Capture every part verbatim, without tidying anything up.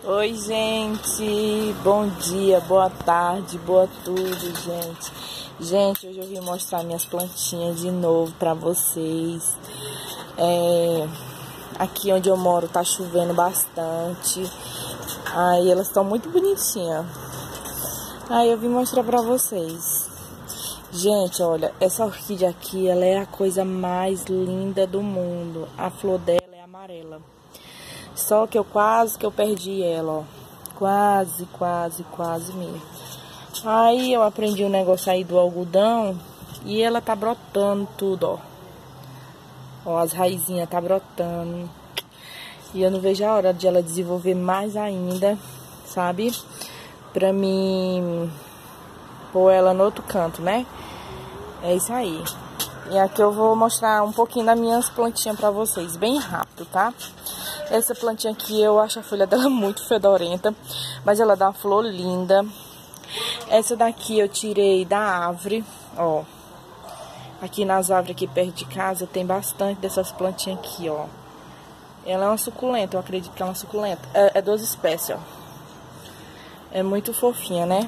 Oi, gente, bom dia, boa tarde, boa tudo, gente. Gente, hoje eu vim mostrar minhas plantinhas de novo pra vocês. É, aqui onde eu moro tá chovendo bastante. Aí elas estão muito bonitinhas. Aí eu vim mostrar pra vocês. Gente, olha, essa orquídea aqui, ela é a coisa mais linda do mundo. A flor dela é amarela. Só que eu quase que eu perdi ela, ó. Quase, quase, quase mesmo. Aí eu aprendi o negócio aí do algodão e ela tá brotando tudo, ó. Ó, as raizinhas tá brotando. E eu não vejo a hora de ela desenvolver mais ainda, sabe? Pra mim pôr ela no outro canto, né? É isso aí. E aqui eu vou mostrar um pouquinho das minhas plantinhas pra vocês, bem rápido, tá? Essa plantinha aqui, eu acho a folha dela muito fedorenta, mas ela dá uma flor linda. Essa daqui eu tirei da árvore, ó. Aqui nas árvores aqui perto de casa tem bastante dessas plantinhas aqui, ó. Ela é uma suculenta, eu acredito que é uma suculenta. É, é duas espécies, ó. É muito fofinha, né?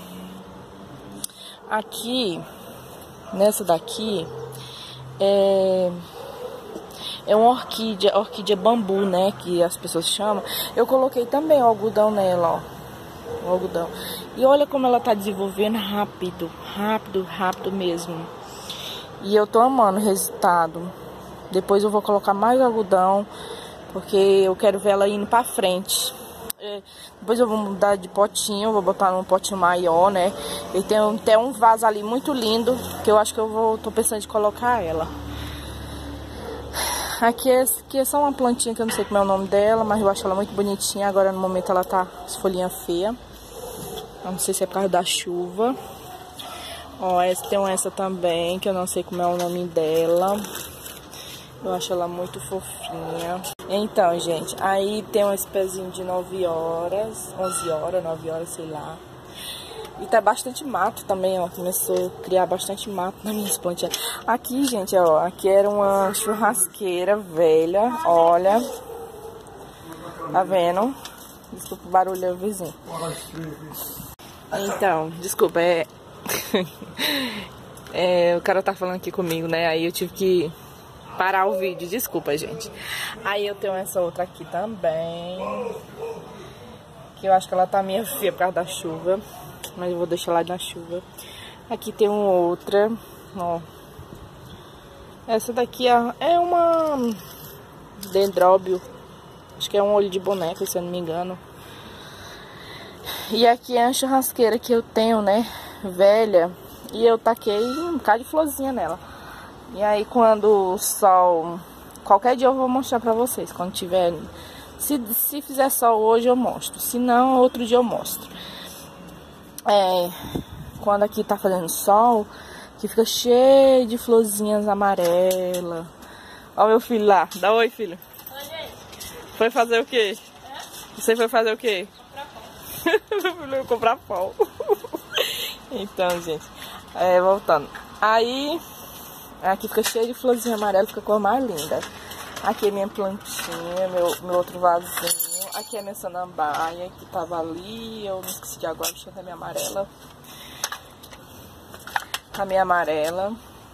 Aqui, nessa daqui, é... É uma orquídea, orquídea bambu, né, que as pessoas chamam. Eu coloquei também o algodão nela, ó. O algodão. E olha como ela tá desenvolvendo rápido, rápido, rápido mesmo. E eu tô amando o resultado. Depois eu vou colocar mais algodão, porque eu quero ver ela indo pra frente. É, depois eu vou mudar de potinho, vou botar num potinho maior, né. E tem até um vaso ali muito lindo, que eu acho que eu vou, tô pensando em colocar ela. Aqui é, aqui é só uma plantinha que eu não sei como é o nome dela, mas eu acho ela muito bonitinha. Agora no momento ela tá as folhinhas feias. Eu não sei se é por causa da chuva. Ó, essa, tem essa também, que eu não sei como é o nome dela. Eu acho ela muito fofinha. Então, gente, aí tem um pezinho de nove horas, onze horas, nove horas, sei lá. E tá bastante mato também, ó. Começou a criar bastante mato nas minhas plantinhas. Aqui, gente, ó. Aqui era uma churrasqueira velha. Olha. Tá vendo? Desculpa o barulho, vizinho. Então, desculpa, é... é... O cara tá falando aqui comigo, né? Aí eu tive que parar o vídeo. Desculpa, gente. Aí eu tenho essa outra aqui também. Que eu acho que ela tá meio feia por causa da chuva. Mas eu vou deixar lá na chuva. Aqui tem uma outra, ó. Essa daqui é uma dendróbio. Acho que é um olho de boneca, se eu não me engano. E aqui é a churrasqueira que eu tenho, né, velha. E eu taquei um bocado de florzinha nela. E aí quando o sol... Qualquer dia eu vou mostrar pra vocês. Quando tiver... Se, se fizer sol hoje eu mostro. Se não, outro dia eu mostro. É, quando aqui tá fazendo sol, que fica cheio de florzinhas amarelas. Ó meu filho lá, dá oi, filho. Oi, gente. Foi fazer o quê? É? Você foi fazer o quê? Comprar pão. Meu filho foi comprar pão. Então, gente, é, voltando. Aí, aqui fica cheio de florzinha amarela, fica a cor mais linda. Aqui é minha plantinha, meu, meu outro vasinho. Aqui é minha samambaia, que tava ali, eu não esqueci de agora, deixa eu ver a minha amarela. A minha amarela.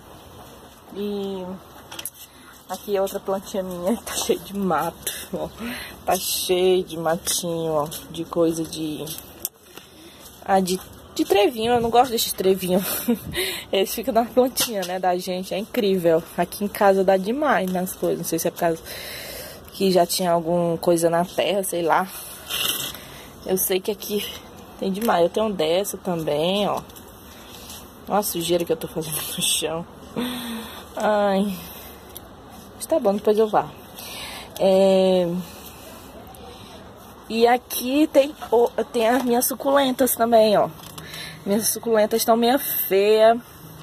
E aqui é outra plantinha minha, que tá cheia de mato, ó. Tá cheio de matinho, ó, de coisa de... Ah, de, de trevinho, eu não gosto desses trevinhos. Eles ficam na plantinha, né, da gente, é incrível. Aqui em casa dá demais nas coisas, não sei se é por causa... que já tinha alguma coisa na terra, sei lá. Eu sei que aqui tem demais. Eu tenho dessa também, ó. Olha a sujeira que eu tô fazendo no chão. Ai. Mas tá bom, depois eu vá. É... E aqui tem, oh, tem as minhas suculentas também, ó. Minhas suculentas estão meio feias.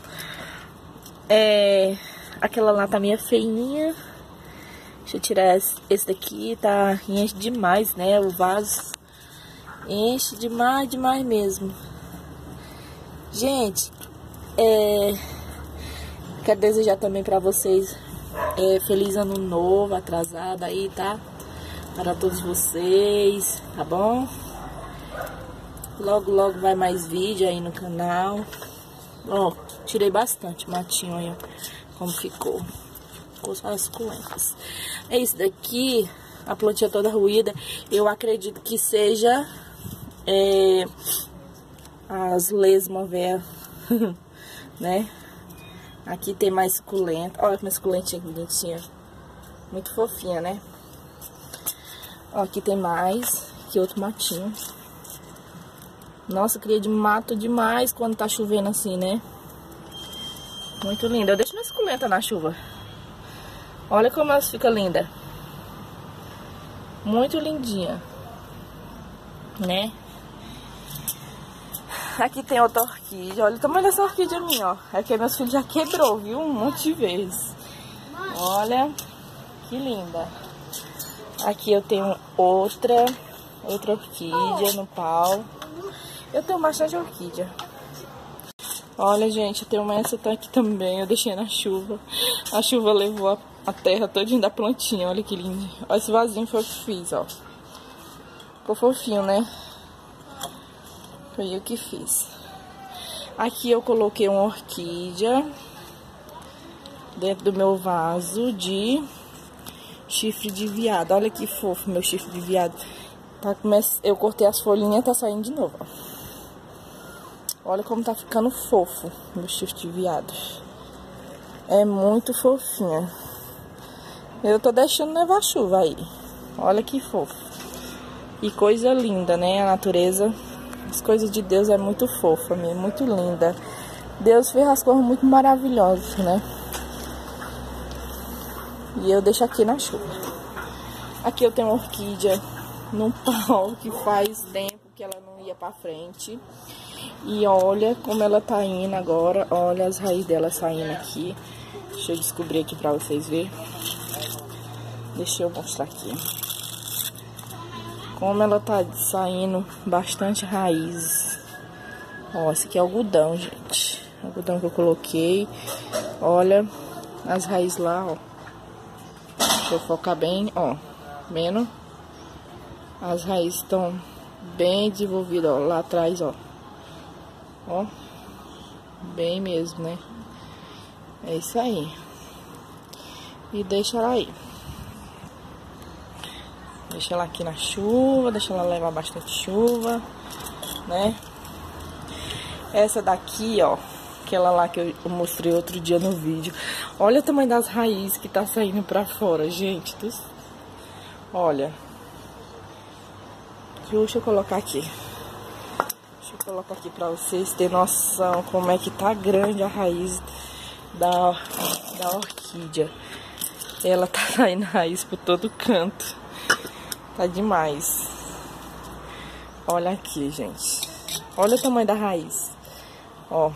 É... Aquela lá tá meio feinha. Deixa eu tirar esse daqui, tá? Enche demais, né? O vaso enche demais, demais mesmo. Gente, é... quero desejar também pra vocês é, feliz ano novo, atrasado aí, tá? para todos vocês, tá bom? Logo, logo vai mais vídeo aí no canal. Ó, tirei bastante matinho aí, ó, como ficou. Ficou só as suculentas. É isso daqui, a plantinha toda ruída. Eu acredito que seja é, as lesma velha, né? Aqui tem mais suculenta. Olha como é suculentinha, bonitinha. Muito fofinha, né? Ó, aqui tem mais. Aqui outro matinho. Nossa, cria de mato demais quando tá chovendo assim, né? Muito linda. Eu deixo minha suculenta na chuva. Olha como elas ficam lindas. Muito lindinha. Né? Aqui tem outra orquídea. Olha o tamanho dessa orquídea minha, ó. É que meus filhos já quebrou, viu? Um monte de vezes. Olha. Que linda. Aqui eu tenho outra. Outra orquídea no pau. Eu tenho bastante orquídea. Olha, gente, eu tenho essa tá aqui também. Eu deixei na chuva. A chuva levou a, a terra todinha da plantinha. Olha que lindo. Olha esse vasinho foi eu que fiz, ó. Ficou fofinho, né? Foi eu que fiz. Aqui eu coloquei uma orquídea dentro do meu vaso de chifre de viado. Olha que fofo meu chifre de viado. Tá, eu cortei as folhinhas e tá saindo de novo, ó. Olha como tá ficando fofo meu chifre de viado. É muito fofinha. Eu tô deixando levar a chuva aí. Olha que fofo. E coisa linda, né? A natureza, as coisas de Deus é muito fofa mesmo, muito linda. Deus fez as coisas muito maravilhosas, né? E eu deixo aqui na chuva. Aqui eu tenho uma orquídea num pau que faz tempo que ela não ia pra frente. E olha como ela tá indo agora. Olha as raízes dela saindo aqui. Deixa eu descobrir aqui pra vocês verem. Deixa eu mostrar aqui. Como ela tá saindo bastante raízes. Ó, esse aqui é algodão, gente. Algodão que eu coloquei. Olha as raízes lá, ó. Deixa eu focar bem, ó. Vendo? As raízes estão bem desenvolvidas, ó. Lá atrás, ó. Ó. Bem mesmo, né? É isso aí. E deixa ela aí. Deixa ela aqui na chuva, deixa ela levar bastante chuva, né? Essa daqui, ó, aquela lá que eu mostrei outro dia no vídeo. Olha o tamanho das raízes que tá saindo pra fora, gente. Dos... Olha. Deixa eu colocar aqui. Deixa eu colocar aqui pra vocês terem noção como é que tá grande a raiz da, da orquídea. Ela tá saindo raiz por todo canto. Tá demais. Olha aqui, gente. Olha o tamanho da raiz. Ó.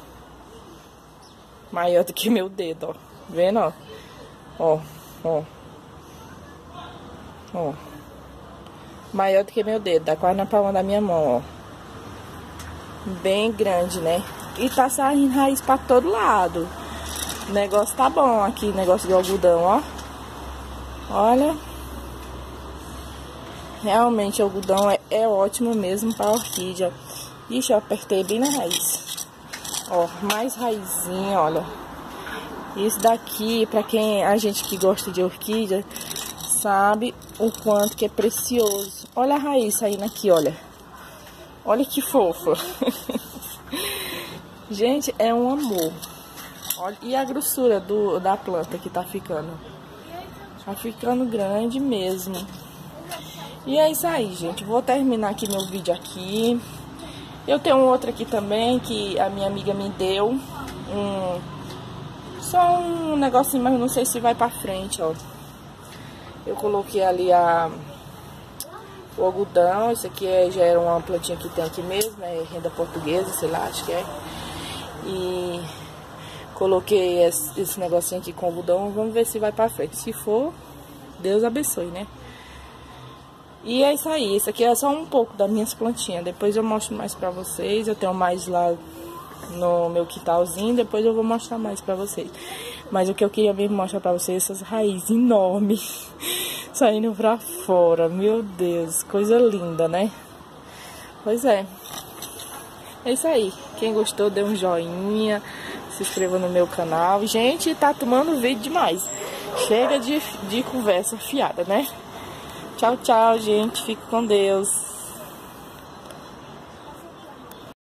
Maior do que meu dedo, ó. Vendo, ó? Ó, ó. Ó. Maior do que meu dedo. Dá quase na palma da minha mão, ó. Bem grande, né? E tá saindo raiz pra todo lado. O negócio tá bom aqui, negócio de algodão, ó. Olha. Realmente o algodão é, é ótimo mesmo para orquídea. Ixi, eu apertei bem na raiz. Ó, mais raizinha, olha. Isso daqui, para quem, a gente que gosta de orquídea, sabe o quanto que é precioso. Olha a raiz saindo aqui, olha. Olha que fofa. Gente, é um amor. Olha, e a grossura do, da planta que tá ficando. Tá ficando grande mesmo. E é isso aí, gente. Vou terminar aqui meu vídeo aqui. Eu tenho um outro aqui também que a minha amiga me deu. Um, só um negocinho, mas não sei se vai pra frente, ó. Eu coloquei ali a, o algodão. Isso aqui é, já era uma plantinha que tem aqui mesmo. É renda portuguesa, sei lá, acho que é. E coloquei esse, esse negocinho aqui com algodão. Vamos ver se vai pra frente. Se for, Deus abençoe, né? E é isso aí, isso aqui é só um pouco das minhas plantinhas. Depois eu mostro mais pra vocês. Eu tenho mais lá no meu quintalzinho. Depois eu vou mostrar mais pra vocês. Mas o que eu queria mesmo mostrar pra vocês, essas raízes enormes. saindo pra fora. Meu Deus, coisa linda, né? Pois é. É isso aí. Quem gostou, dê um joinha, se inscreva no meu canal. Gente, tá tomando vídeo demais. Chega de, de conversa fiada, né? Tchau, tchau, gente. Fique com Deus.